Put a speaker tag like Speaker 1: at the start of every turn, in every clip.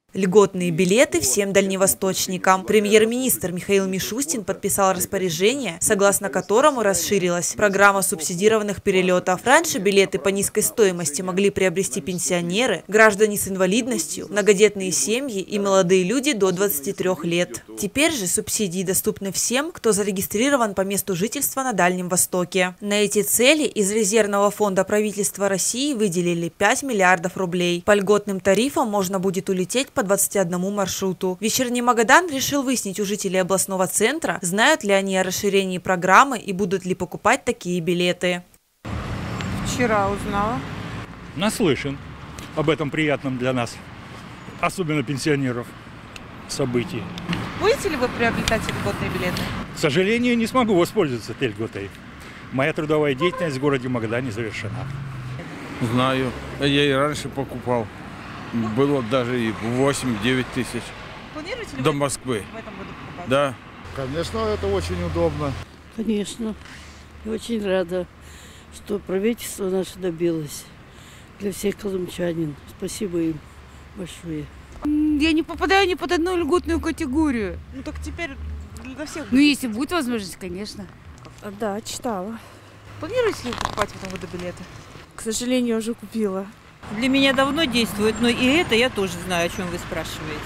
Speaker 1: Льготные билеты всем дальневосточникам. Премьер-министр Михаил Мишустин подписал распоряжение, согласно которому расширилась программа субсидированных перелетов. Раньше билеты по низкой стоимости могли приобрести пенсионеры, граждане с инвалидностью, многодетные семьи и молодые люди до 23 лет. Теперь же субсидии доступны всем, кто зарегистрирован по месту жительства на Дальнем Востоке. На эти цели из резервного фонда правительства России выделили 5 миллиардов рублей. По льготным тарифам можно будет улететь по 21 маршруту. Вечерний Магадан решил выяснить у жителей областного центра, знают ли они о расширении программы и будут ли покупать такие билеты.
Speaker 2: Вчера узнала.
Speaker 3: Наслышан об этом приятном для нас, особенно пенсионеров, событии.
Speaker 2: Будете ли вы приобретать льготные билеты?
Speaker 3: К сожалению, не смогу воспользоваться этой льготой. Моя трудовая деятельность в городе Магадане завершена.
Speaker 4: Знаю. Я и раньше покупал. Было даже и 8-9 тысяч.
Speaker 2: Планируете ли
Speaker 4: до
Speaker 2: вы
Speaker 4: Москвы.
Speaker 2: в этом году покупать?
Speaker 4: Да.
Speaker 5: Конечно, это очень удобно.
Speaker 6: Конечно. Я очень рада, что правительство наше добилось для всех колымчанин. Спасибо им большое.
Speaker 7: Я не попадаю ни под одну льготную категорию.
Speaker 2: Ну так теперь для всех.
Speaker 7: Ну, если будет возможность, конечно.
Speaker 8: Да, читала.
Speaker 2: Планируете ли вы покупать в этом году билеты?
Speaker 8: К сожалению, уже купила.
Speaker 9: Для меня давно действует, но и это я тоже знаю, о чем вы спрашиваете.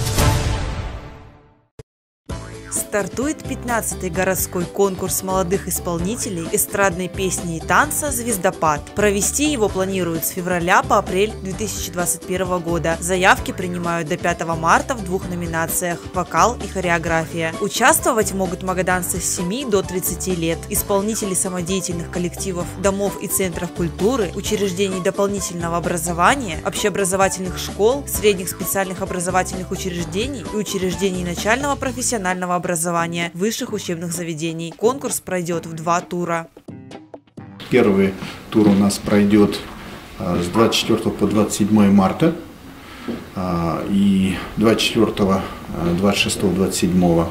Speaker 1: Стартует 15-й городской конкурс молодых исполнителей эстрадной песни и танца «Звездопад». Провести его планируют с февраля по апрель 2021 года. Заявки принимают до 5 марта в 2 номинациях – вокал и хореография. Участвовать могут магаданцы с 7 до 30 лет, исполнители самодеятельных коллективов, домов и центров культуры, учреждений дополнительного образования, общеобразовательных школ, средних специальных образовательных учреждений и учреждений начального профессионального образования высших учебных заведений. Конкурс пройдет в 2 тура.
Speaker 10: Первый тур у нас пройдет с 24 по 27 марта и 24, 26, 27.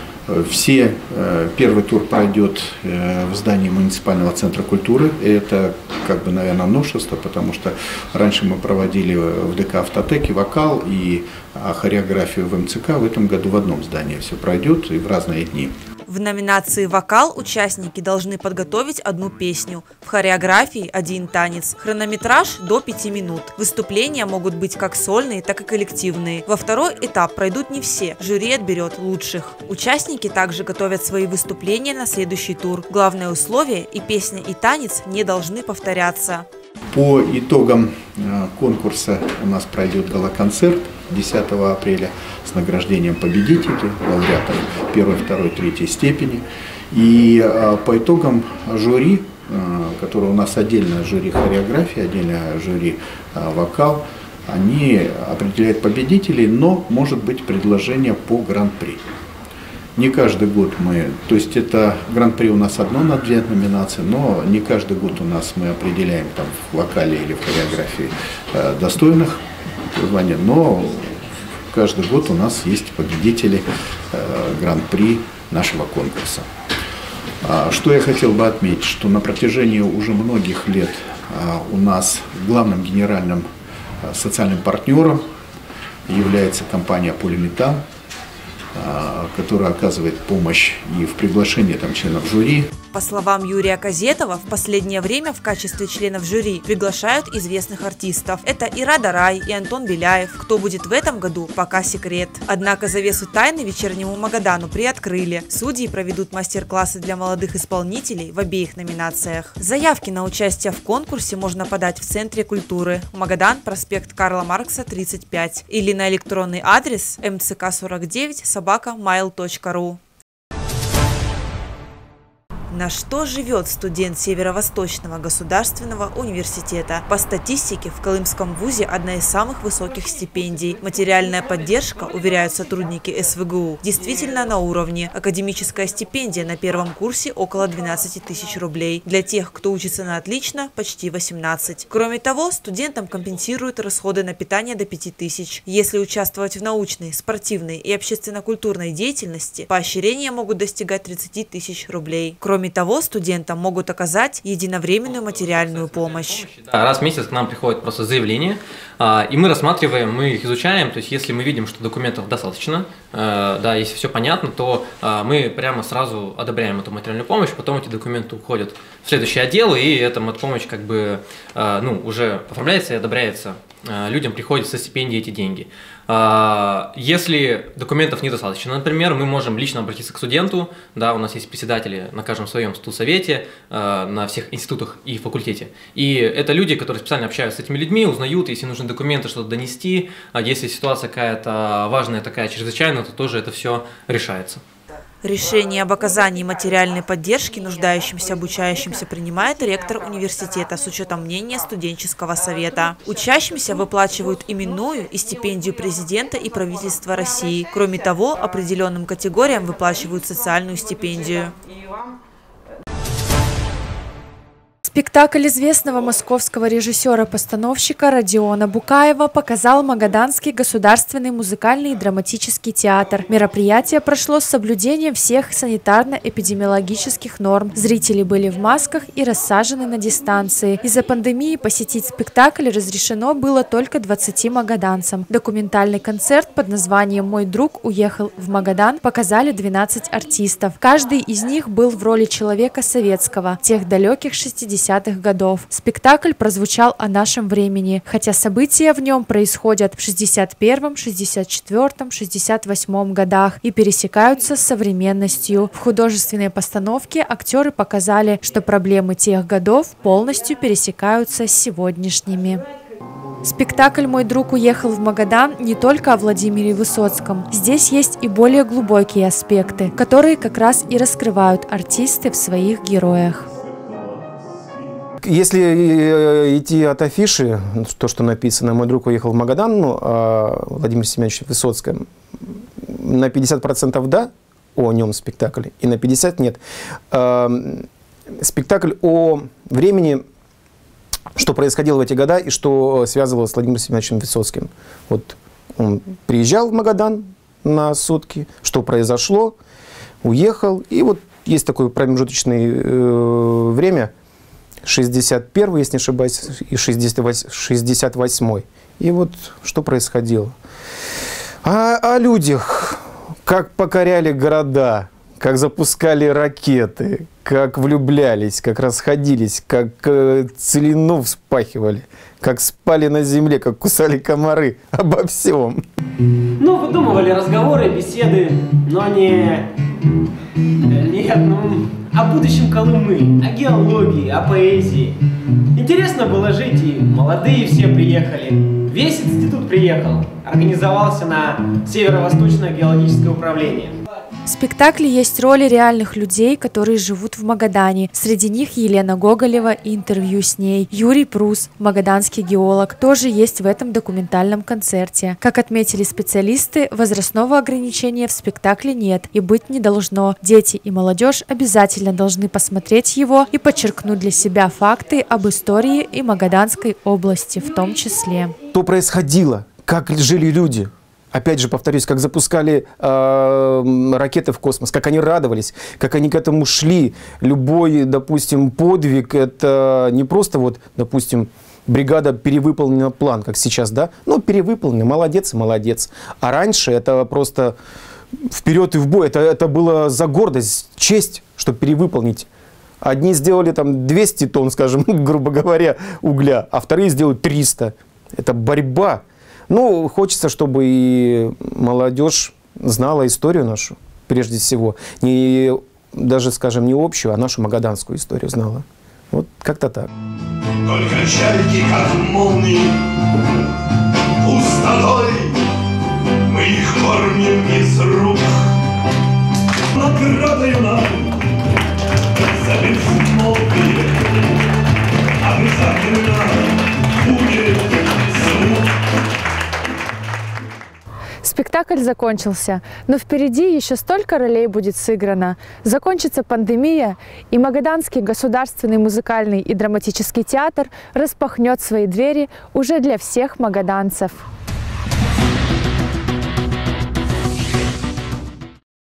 Speaker 10: Первый тур пройдет в здании муниципального центра культуры. Это, наверное, новшество, потому что раньше мы проводили в ДК «Автотеке» вокал и хореографию в МЦК. В этом году в одном здании все пройдет и в разные дни.
Speaker 1: В номинации «Вокал» участники должны подготовить 1 песню, в хореографии 1 танец. Хронометраж до 5 минут. Выступления могут быть как сольные, так и коллективные. Во второй этап пройдут не все, жюри отберет лучших. Участники также готовят свои выступления на следующий тур. Главное условие – и песня, и танец не должны повторяться.
Speaker 10: По итогам конкурса у нас пройдет гала-концерт 10 апреля с награждением победителей, лауреатов 1, 2, 3 степени. И по итогам жюри, которое у нас отдельное жюри хореографии, отдельное жюри вокал, они определяют победителей, но может быть предложение по гран-при. Не каждый год то есть это гран-при у нас одно на 2 номинации, но не каждый год у нас мы определяем там в вокале или в хореографии достойных звания, но каждый год у нас есть победители гран-при нашего конкурса. Что я хотел бы отметить, что на протяжении уже многих лет у нас главным генеральным социальным партнером является компания «Полиметан», которая оказывает помощь и в приглашении членов жюри.
Speaker 1: По словам Юрия Казетова, в последнее время в качестве членов жюри приглашают известных артистов. Это и Рада Рай, и Антон Беляев. Кто будет в этом году, пока секрет. Однако завесу тайны вечернему Магадану приоткрыли. Судьи проведут мастер-классы для молодых исполнителей в обеих номинациях. Заявки на участие в конкурсе можно подать в Центре культуры. Магадан, проспект Карла Маркса, 35. Или на электронный адрес mck49@mail.ru. На что живет студент Северо-Восточного государственного университета? По статистике, в Колымском вузе одна из самых высоких стипендий. Материальная поддержка, уверяют сотрудники СВГУ, действительно на уровне. Академическая стипендия на первом курсе около 12 тысяч рублей. Для тех, кто учится на отлично, почти 18. Кроме того, студентам компенсируют расходы на питание до 5 тысяч. Если участвовать в научной, спортивной и общественно-культурной деятельности, поощрения могут достигать 30 тысяч рублей. Кроме Кроме того, студентам могут оказать единовременную материальную помощь.
Speaker 11: Раз в месяц к нам приходит просто заявление, и мы рассматриваем, мы их изучаем. То есть, если мы видим, что документов достаточно, да, если все понятно, то мы прямо сразу одобряем эту материальную помощь, потом эти документы уходят в следующий отдел, и эта помощь как бы уже оформляется и одобряется. Людям приходят со стипендии эти деньги. Если документов недостаточно, например, мы можем лично обратиться к студенту, да, у нас есть председатели на каждом своем студсовете, на всех институтах и факультете. И это люди, которые специально общаются с этими людьми, узнают, если нужны документы, что-то донести, если ситуация какая-то важная, такая чрезвычайная, то тоже это все решается.
Speaker 1: Решение об оказании материальной поддержки нуждающимся обучающимся принимает ректор университета с учетом мнения студенческого совета. Учащимся выплачивают именную и стипендию президента и правительства России. Кроме того, определенным категориям выплачивают социальную стипендию.
Speaker 12: Спектакль известного московского режиссера-постановщика Родиона Букаева показал Магаданский государственный музыкальный и драматический театр. Мероприятие прошло с соблюдением всех санитарно-эпидемиологических норм. Зрители были в масках и рассажены на дистанции. Из-за пандемии посетить спектакль разрешено было только 20 магаданцам. Документальный концерт под названием «Мой друг уехал в Магадан» показали 12 артистов. Каждый из них был в роли человека советского, тех далеких 60-х годов. Спектакль прозвучал о нашем времени, хотя события в нем происходят в 61-м, 64-м, 68-м годах и пересекаются с современностью. В художественной постановке актеры показали, что проблемы тех годов полностью пересекаются с сегодняшними. Спектакль «Мой друг уехал в Магадан» не только о Владимире Высоцком. Здесь есть и более глубокие аспекты, которые как раз и раскрывают артисты в своих героях.
Speaker 13: Если идти от афиши, то, что написано «Мой друг уехал в Магадан», Владимир Семенович Высоцком, на 50% да, о нем спектакль, и на 50% нет. Спектакль о времени, что происходило в эти года и что связывало с Владимиром Семеновичем Высоцким. Вот он приезжал в Магадан на сутки, что произошло, уехал, и вот есть такое промежуточное время, 61-й, если не ошибаюсь, и 68-й. И вот что происходило. О людях, как покоряли города, как запускали ракеты, как влюблялись, как расходились, как целину вспахивали, как спали на земле, как кусали комары. Обо всем.
Speaker 14: Ну, выдумывали разговоры, беседы, но не о будущем Колымы, о геологии, о поэзии. Интересно было жить, и молодые все приехали. Весь институт приехал, организовался на Северо-Восточное геологическое управление.
Speaker 12: В спектакле есть роли реальных людей, которые живут в Магадане. Среди них Елена Гоголева и интервью с ней. Юрий Прус, магаданский геолог, тоже есть в этом документальном концерте. Как отметили специалисты, возрастного ограничения в спектакле нет и быть не должно. Дети и молодежь обязательно должны посмотреть его и подчеркнуть для себя факты об истории и Магаданской области в том числе.
Speaker 13: Что происходило? Как жили люди? Опять же, повторюсь, как запускали ракеты в космос, как они радовались, как они к этому шли. Любой, допустим, подвиг, это не просто вот, допустим, бригада перевыполнила план, как сейчас, да? Ну, перевыполнена, молодец и молодец. А раньше это просто вперед и в бой. Это было за гордость, честь, чтобы перевыполнить. Одни сделали там 200 тонн, скажем, грубо говоря, угля, а вторые сделают 300. Это борьба. Ну, хочется, чтобы и молодежь знала историю нашу, прежде всего. Не, даже, скажем, не общую, а нашу магаданскую историю знала. Вот как-то так.
Speaker 15: Только чайки, как молнии, пустотой, мы их кормим из рук. Наградою нам за безмолвие обязательно будет звук.
Speaker 12: Спектакль закончился, но впереди еще столько ролей будет сыграно. Закончится пандемия, и Магаданский государственный музыкальный и драматический театр распахнет свои двери уже для всех магаданцев.